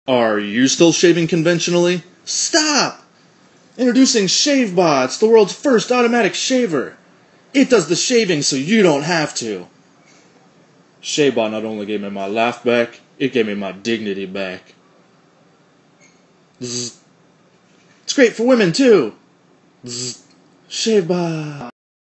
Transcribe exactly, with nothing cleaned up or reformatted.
Are you still shaving conventionally? Stop! Introducing Shaveba, it's the world's first automatic shaver. It does the shaving so you don't have to. Shaveba not only gave me my laugh back, it gave me my dignity back. Zzz. It's great for women too. Zzz. Shaveba.